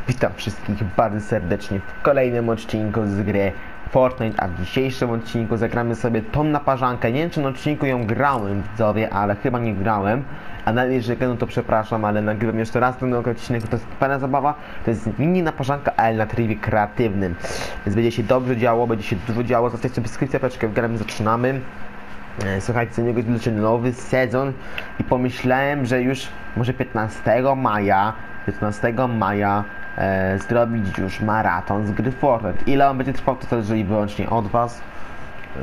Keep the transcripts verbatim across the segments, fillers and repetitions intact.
Witam wszystkich bardzo serdecznie w kolejnym odcinku z gry Fortnite, a w dzisiejszym odcinku zagramy sobie tą naparzankę. Nie wiem, czy na odcinku ją grałem, widzowie, ale chyba nie grałem. A nawet jeżeli no to przepraszam, ale nagrywam jeszcze raz ten odcinek, to jest fajna zabawa. To jest mini naparzanka, ale na trybie kreatywnym. Więc będzie się dobrze działo, będzie się dużo działo. Zostawcie subskrypcję, paczkę w grę, zaczynamy. Słuchajcie, co niego jest nowy sezon i pomyślałem, że już może piętnastego maja piętnastego maja e, zrobić już maraton z gry Fortnite. Ile on będzie trwał, to zależy wyłącznie od was. Yy,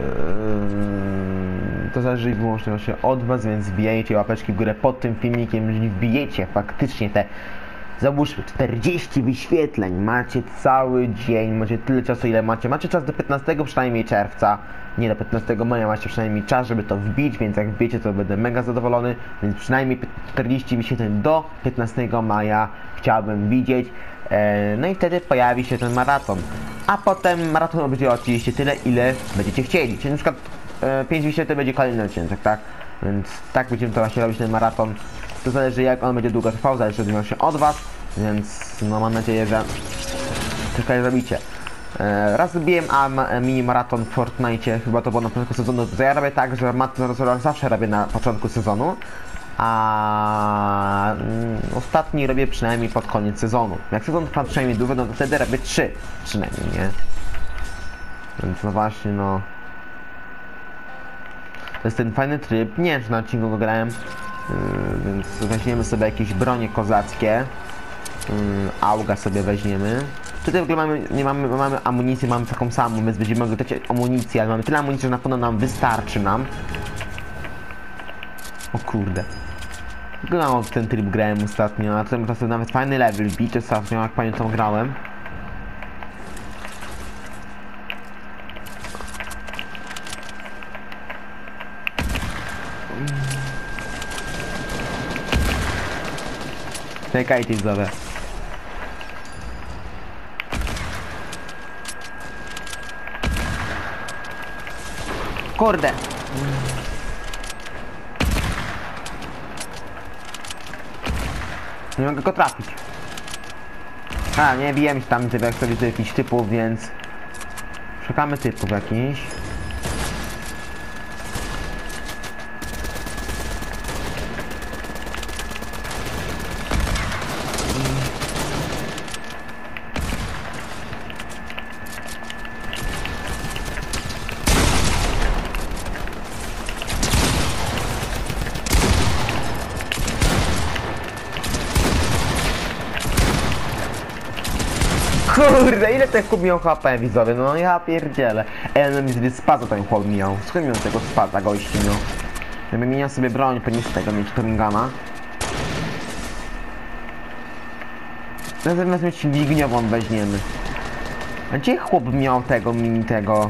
to zależy wyłącznie właśnie od was, więc wbijajcie łapeczki w górę pod tym filmikiem, jeżeli wbijecie faktycznie te, załóżmy, czterdzieści wyświetleń, macie cały dzień, macie tyle czasu, ile macie, macie czas do piętnastego przynajmniej czerwca, nie do piętnastego maja macie przynajmniej czas, żeby to wbić, więc jak wbijecie, to będę mega zadowolony, więc przynajmniej czterdzieści wyświetleń do piętnastego maja chciałbym widzieć, e, no i wtedy pojawi się ten maraton, a potem maraton będzie oczywiście tyle, ile będziecie chcieli, czyli na przykład e, pięć wyświetleń będzie kolejny odcinek, tak? Więc tak będziemy to właśnie robić ten maraton. To zależy, jak on będzie długo trwał, zależy właśnie od was, więc no mam nadzieję, że coś zrobicie. E, raz zrobiłem mini maraton w Fortnite, chyba to było na początku sezonu, to ja robię tak, że maraton zawsze robię na początku sezonu, a mm, ostatni robię przynajmniej pod koniec sezonu. Jak sezon trwa przynajmniej długo, no to wtedy robię trzy przynajmniej, nie? Więc no właśnie, no... To jest ten fajny tryb, nie wiem, czy na odcinku go grałem. Yy, więc weźmiemy sobie jakieś bronie kozackie. Yy, auga sobie weźmiemy. Tutaj w ogóle mamy, nie mamy, mamy amunicję, mamy taką samą, więc będziemy mogli dać amunicję, ale mamy tyle amunicji, że na pewno nam wystarczy nam. O kurde. No, ten tryb grałem ostatnio, a tutaj można sobie nawet fajny level bić, to ostatnio, jak pamiętam, grałem. Czekajcie, widzowie. Kurde. Nie mogę go trafić. A, nie bijemy się tam jak sobie do jakichś typów, więc szukamy typów jakichś. Kurde, ile ten chłop miał H P, widzowie, no ja pierdzielę. Ej, no mi sobie spaza ten chłop miał. Skąd miał tego spaza, gości, no? Ja bym miał sobie broń, pewnie z tego mieć Toringana. Zamiast mieć ligniową weźmiemy. A gdzie chłop miał tego, mini tego?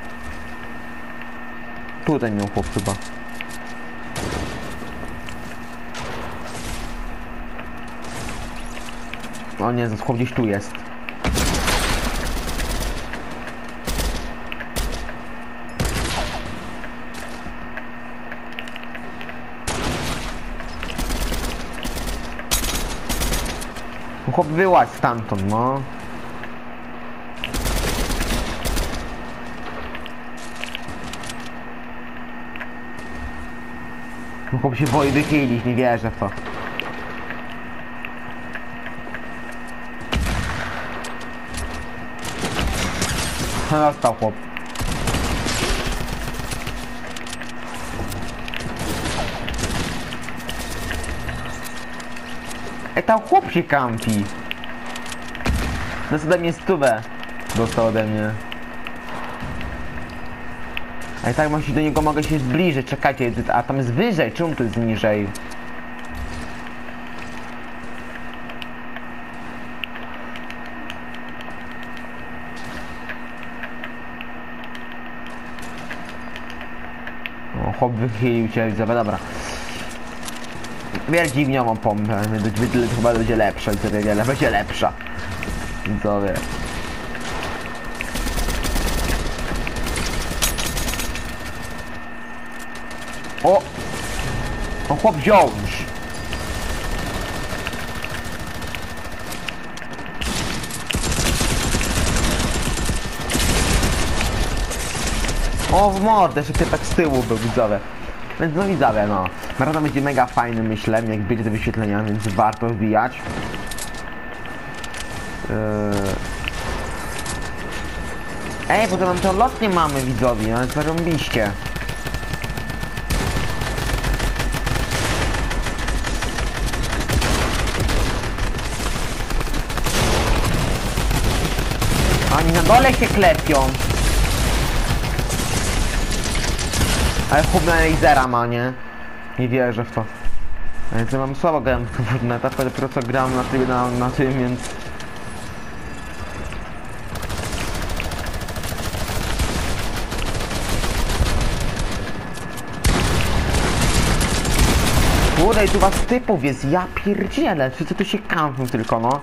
Tutaj miał chłop chyba. O nie, chłop gdzieś tu jest. Chłop wyłaź stamtąd, no. Chłop się boi wychylić, nie wierzę w to. Dostał chłop. Ej, tam chłop się kampi. Dostał ode mnie stówę. Dostał ode mnie. Ej, tak właśnie do niego mogę się zbliżyć. Czekajcie, a tam jest wyżej. Czemu tu jest niżej? O, chłop wychylił się, widzowie, dobra. Wiele dziwniową pompę, to chyba będzie lepsza, widzowie, wiele, będzie lepsza. Widzowie. O! O, chłop wziął już. O, w mordę, że ty tak z tyłu był, widzowie. Więc no widzowie, no. Maraton będzie mega fajny, myślę, jak będzie te wyświetlenia, więc warto wbijać. Yy... Ej, bo to nam to lot nie mamy, widzowie, ale zarąbiście. Oni na dole się klepią. Ale chłop na lasera ma, nie? Nie wierzę w to. Więc ja mam słabo grałem na etapie, dopiero co gram na tym, na, na tym, więc... Kurde, tu was typów jest, ja pierdzielę, wszyscy tu się kampią tylko, no.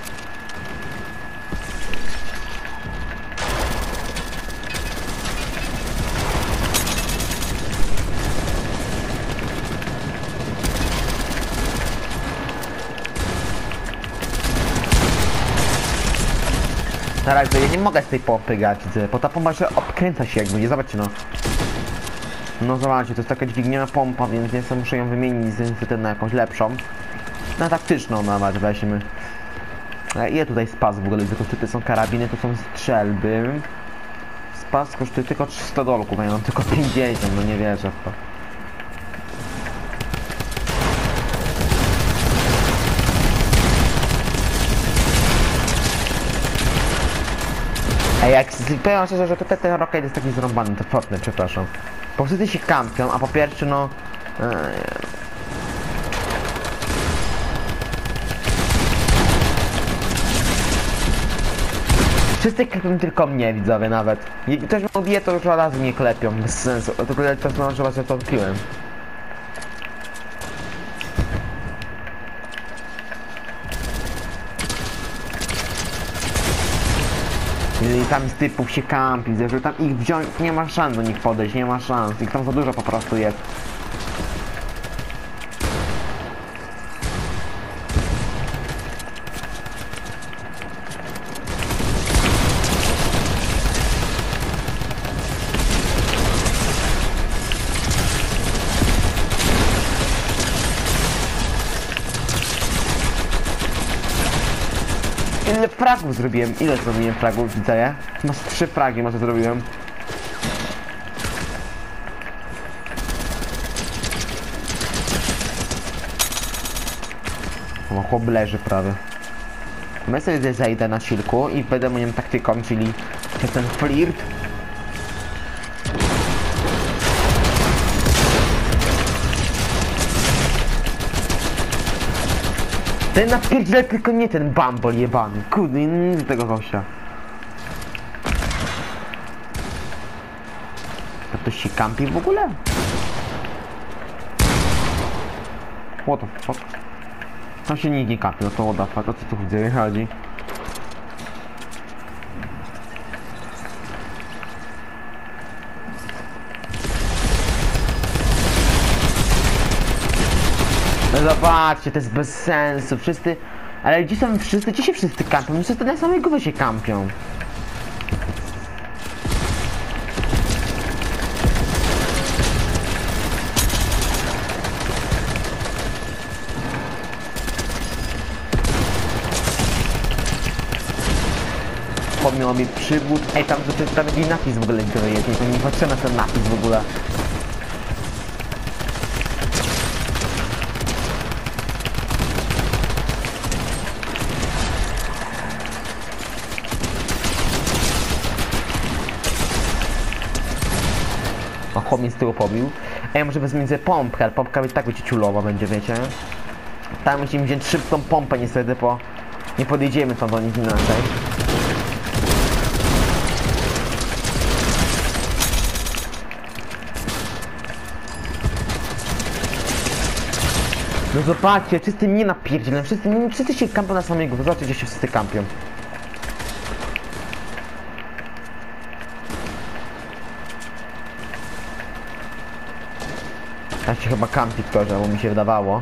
Teraz ja nie mogę z tej pompy grać, bo ta pompa się obkręca się jakby, nie zobaczcie no. No zobaczcie, to jest taka dźwigniona pompa, więc ja sobie muszę ją wymienić z tym na jakąś lepszą. Na taktyczną nawet weźmy. Ile tutaj spas w ogóle, tylko tutaj są karabiny, tu są strzelby. Spas kosztuje tylko trzysta dolków, a ja mam tylko pięćdziesiąt, no nie wierzę w to. Ej, jak powiem szczerze, że tutaj ten Rocket jest taki zrąbany, to Fortnite, przepraszam. Po prostu się kampią, a po pierwsze no... Yy... Wszyscy klepią tylko mnie, widzowie, nawet. Jak ktoś mnie bije, to już od razu mnie klepią, bez sensu. To tyle czasu mam, że was to odkryłem. Jeżeli tam z typów się kampi, jeżeli tam ich wziąć, nie ma szans do nich podejść, nie ma szans. Ich tam za dużo po prostu jest. Ile fragów zrobiłem? Ile zrobiłem fragów, widzę? Masz trzy fragi, może zrobiłem. O, chłop leży prawie. My sobie zejdę na silku i będę moją taktyką, czyli ten flirt. Ten napierdzielę, tylko nie ten bambol jebany. Kurde, nie z tego gościa. A to się kampi w ogóle? What the fuck? Tam się nikt nie kampi, no to what the fuck, o co tu widzę, chodzi? No zobaczcie, to jest bez sensu, wszyscy... Ale gdzie są wszyscy? Gdzie się wszyscy kampią? No wszyscy na samej głowie się kampią. Podmiał mi przygód. Ej, tam to jest tam jakiś napis w ogóle nie jest, nie, nie patrzę na ten napis w ogóle. O, chłop mi z tyłu pobił. Ej, może wezmę sobie pompkę, ale pompka i tak będzie ciulowa będzie, wiecie? Tam musimy wziąć szybką pompę niestety, bo nie podjedziemy tam do nich inaczej. No zobaczcie, wszyscy mnie napierdzielą, wszyscy, wszyscy się kampią na samej górze, zobaczcie, gdzie się wszyscy kampią. Tak się chyba kampi ktoś, bo mi się wydawało.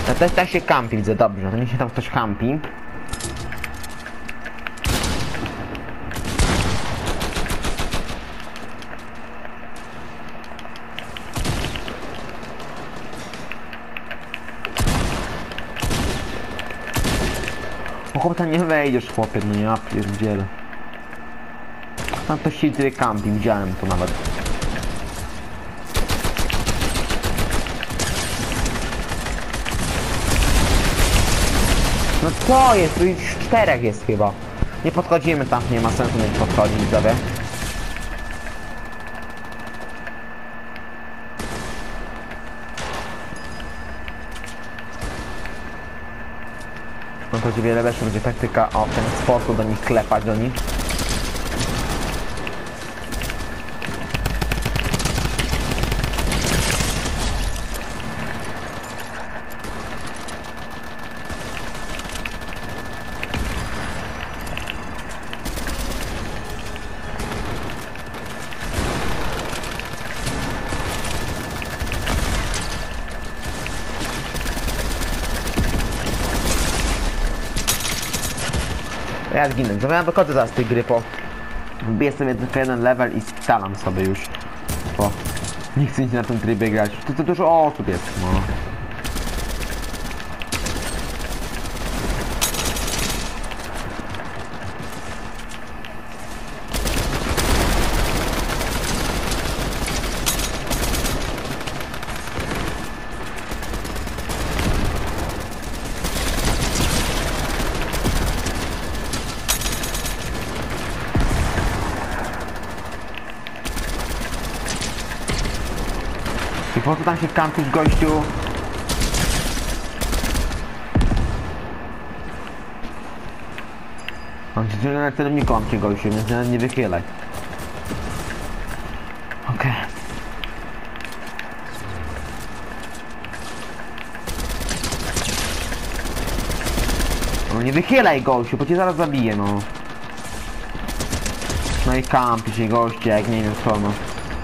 Ja też tak się kampi, widzę, dobrze, to niech się tam ktoś kampi. O chłopca nie wejdziesz, chłopie, no ja pierdzielę. Tam ktoś się tutaj kampi, widziałem to nawet. No co jest? Tu już czterech jest chyba. Nie podchodzimy tam, nie ma sensu nie podchodzić, widzowie. No to będzie wiele lepsza będzie taktyka o ten sposób do nich klepać do nich. Ja zginę. Zamiast wychodzę zaraz z tej gry, po... Wbiję sobie tylko jeden level i skalam sobie już. Bo nie chcę nic na tym trybie grać. To, to dużo osób jest, no. I po co tam się kampisz, gościu? Mam się na celowniku mam cię, gościu, więc nawet nie wychylaj. Okej. Okay. No nie wychylaj, gościu, bo cię zaraz zabiję, no. No i kampi się, goście, jak nie wiem co, no.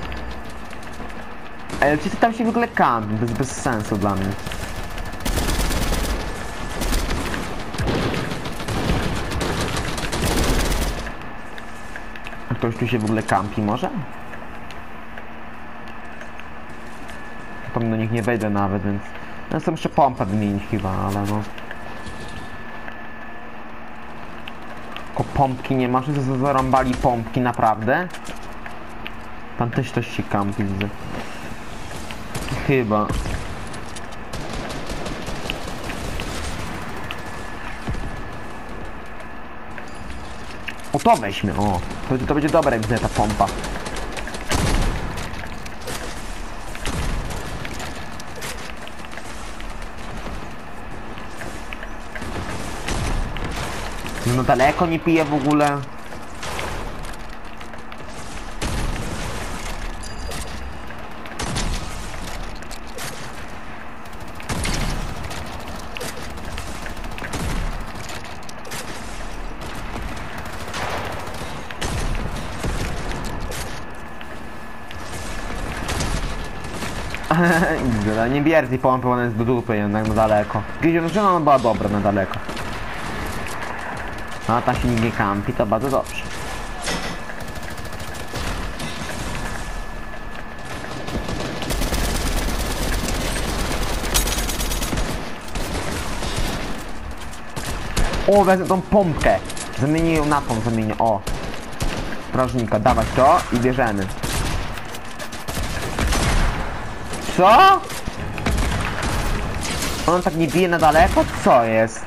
Ale wszyscy tam się w ogóle kampi, to jest bez sensu dla mnie. A ktoś tu się w ogóle kampi może? Tam do nich nie wejdę nawet, więc... Ja sobie muszę pompę wymienić chyba, ale no... Tylko pompki nie masz, że zarąbali pompki, naprawdę? Tam też ktoś się kampi, widzę. Chyba. O, to weźmy, o. To, to będzie dobre, widzę, ta pompa. No daleko nie piję w ogóle. Nie bierz tej pompy, ona jest do dupy jednak na daleko. Gdzieś ona była dobra na daleko. A ta się nie kampi, to bardzo dobrze. O, wezmę tą pompkę. Zamienię ją na tą, zamienię, o. Strażnika, dawać to i bierzemy. Co? On tak nie bije na daleko? Co jest?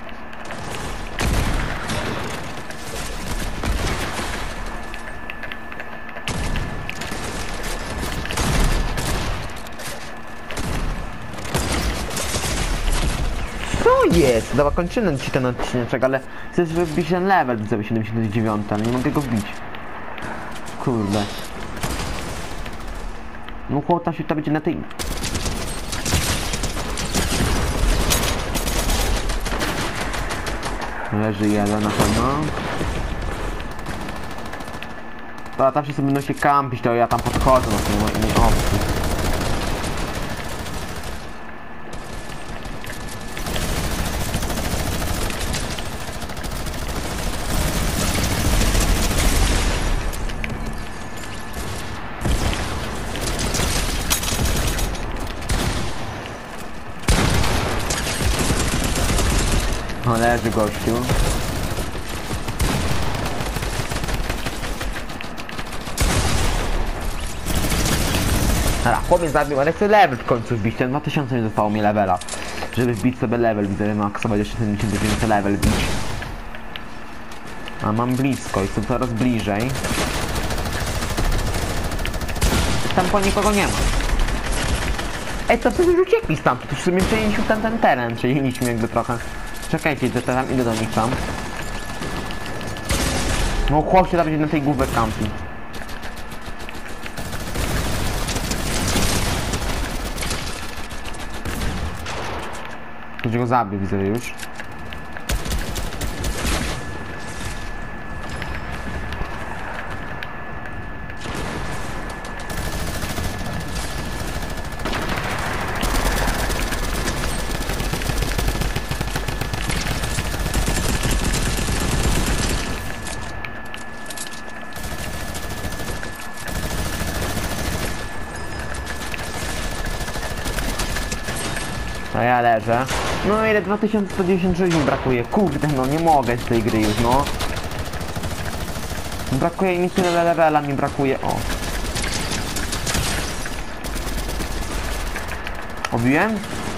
Co jest? Dobra, kończymy ci ten odcinek, ale chcesz wbić ten level do siedemdziesiąt dziewięć, ale nie mogę go wbić. Kurde. No chłopca się to będzie na tej... Leży jeden na pewno. To tam wszyscy będą się kampić, to ja tam podchodzę na tym innej opcji. No leży gościu. Dobra, chłopiec zabił, ale chcę level w końcu wbić, ten dwa tysiące nie zostało mi levela. Żeby wbić sobie level, widzę, maksować jeszcze siedemdziesiąt dziewięć level wbić. A mam blisko, jestem coraz bliżej. Tam po nikogo nie ma. Ej, to przecież uciekli stamtąd, to w sumie przejęliśmy ten, ten teren, przejęliśmy jakby trochę. Czekajcie, to tam idę do nich tam. No chłop się tam będzie na tej główce kampi. Ktoś go zabił, widzę już. No ja leżę. No ile dwa tysiące sto dziewięćdziesiąt sześć mi brakuje. Kurde, no nie mogę z tej gry już, no. Brakuje mi tyle levela, mi brakuje, o. Obiłem?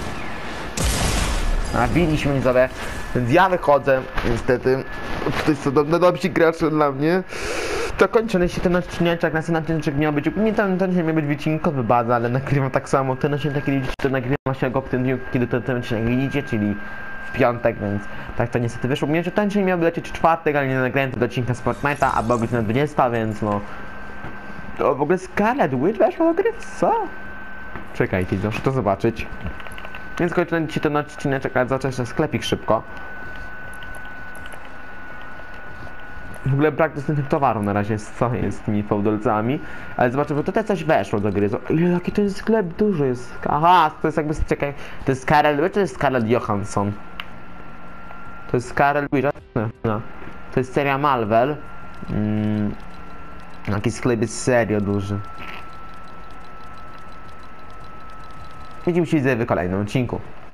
A, biliśmy mi sobie. Więc ja wychodzę, niestety. To jest to do, dobrzy gracze dla mnie. To kończę się ten odcineczek, następny odcineczek miał być, nie ten, ten się miał być wycinkowy baza, ale nagrywam tak samo, ten odcinek, kiedy widzicie, to nagrywam się go w tym dniu, kiedy ten, ten odcinek widzicie, czyli w piątek, więc tak to niestety wyszło. Mnie, że ten dzień miał lecieć w czwartek, ale nie nagrałem tego odcinka z Fortnite'a, a była godzina dwudziesta, więc no... To w ogóle Scarlet Witch weszła do gry? Co? Czekajcie, muszę to zobaczyć. Więc kończę dzisiaj ten odcineczek, ale zobaczę jeszcze sklepik szybko. W ogóle brak dostępnych towarów na razie jest, co jest z tymi fałdolcami, ale zobaczę, bo tutaj coś weszło do gry. Ile, jaki to jest sklep duży jest. Aha, to jest jakby, czekaj, to jest Scarlet Witch, to jest Scarlett Johansson. To jest Scarlet Witch, no, no. To jest seria Marvel. Mm, jaki sklep jest serio duży. Widzimy się w kolejnym odcinku.